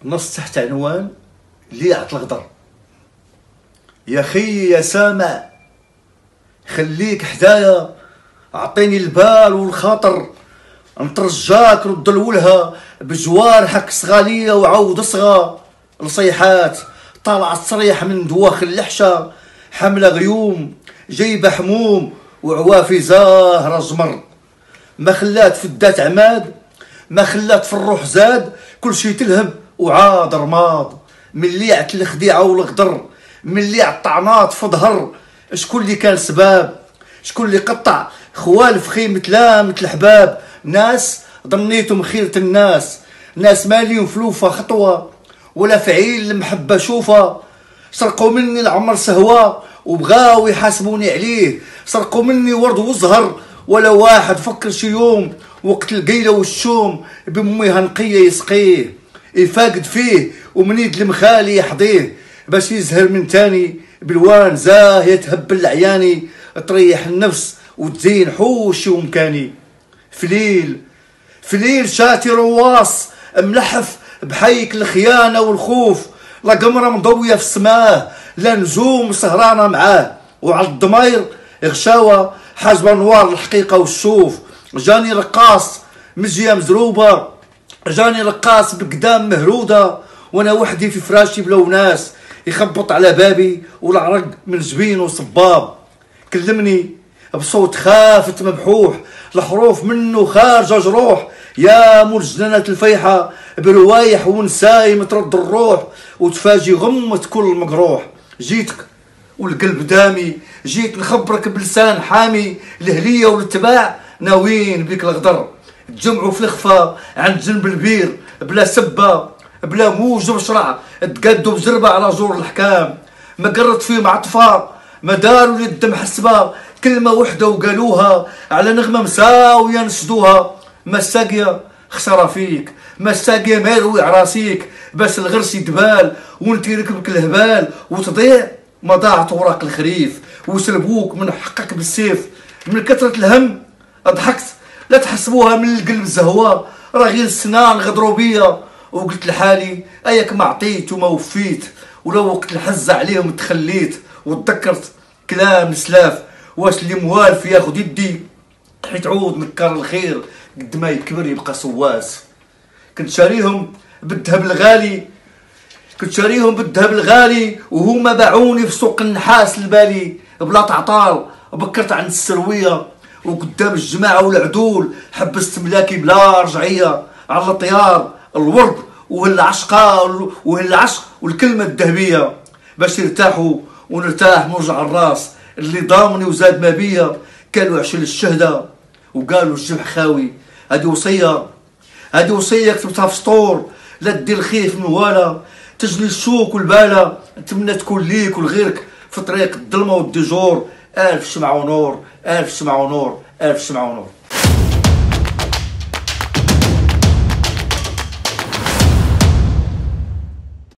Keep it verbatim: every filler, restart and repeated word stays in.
نص تحت عنوان ليعة الغدر. يا خي يا سامع، خليك حدايا، اعطيني البال والخاطر، نترجاك رد الولها بجوارحك صغالية وعود صغا. الصيحات طالعة تصريح من دواخل الحشا، حملة غيوم جايبة حموم وعوافي زاهرة جمر. ما خلات فدات عماد، ما خلات في الروح زاد، كل شي تلهب وعاد رماد. من ليعة الخديعة والغدر، من ليعة الطعنات في ظهر. شكون اللي كان سباب؟ شكون اللي قطع خوال في خيمة لامة الحباب؟ ناس ظنيتهم خيرة الناس، ناس ماليهم فلوفة خطوة ولا فعيل المحبة شوفة. سرقوا مني العمر سهوة وبغاو يحاسبوني عليه، سرقوا مني ورد وزهر ولا واحد فكر شي يوم وقت القيلة والشوم بميها نقية يسقيه، يفاقد فيه ومنيد المخالي يحضيه باش يزهر من تاني بالوان زاهية تهبل العياني، تريح النفس وتزين حوشي ومكاني. فليل فليل شاتي رواص ملحف بحيك الخيانة والخوف، لا قمرة مضوية في السماه لا نجوم سهرانة معاه، وعلى الضماير غشاوة حاجبة نوار الحقيقة والشوف. جاني رقاص مجية مزروبة، جاني رقاص بقدام مهرودة، وانا وحدي في فراشي بلا وناس، يخبط على بابي والعرق من جبين وصباب. كلمني بصوت خافت مبحوح، الحروف منه خارجة جروح. يا مرجننة الفيحة بروايح ونسايم ترد الروح، وتفاجي غمة كل مقروح. جيتك والقلب دامي، جيت نخبرك بلسان حامي، الهلية والاتباع ناويين بيك الغدر. تجمعوا في الخفا عند جنب البير بلا سبة بلا موج وشرع، تقادوا بجربة على زور الحكام. ما قرت فيهم عطفة، ما داروا للدم حسبة، كلمة وحدة وقالوها على نغمة مساوية نشدوها. ما الساقية خسارة فيك، ما الساقية ما يروي عراسيك، باش الغرس يدبال وانتي ركبك الهبال وتضيع. ما ضاعت وراق الخريف وسلبوك من حقك بالسيف. من كثرة الهم ضحكت، لا تحسبوها من القلب الزهوة، راه غير السنان غدروا بيا. وقلت لحالي اياك ما عطيت وما وفيت، ولو وقت الحزة عليهم تخليت. وتذكرت كلام السلاف، واش اللي موالف ياخد يدي حيت عود نكر الخير قد ما يكبر يبقى سواس. كنت شاريهم بالذهب الغالي، كنت شاريهم بالذهب الغالي وهما باعوني في سوق النحاس البالي بلا تعطال. بكرت عند السروية وقدام الجماعة والعدول، حبست ملاكي بلا رجعية على الطيار الورد وهالعشقة وهالعشق والكلمة الذهبية، باش يرتاحوا ونرتاح من وجع الراس اللي ضامني وزاد ما بيا. كانوا عشل الشهدة وقالوا الجرح خاوي. هذه وصية، هذه وصية كتبتها في سطور، لا دير الخيف من والا، تجلي الشوك والبالة. نتمنى تكون ليك ولغيرك في طريق الظلمة والديجور. ألف شمعة ونور، ألف شمعة ونور، ألف شمعة ونور.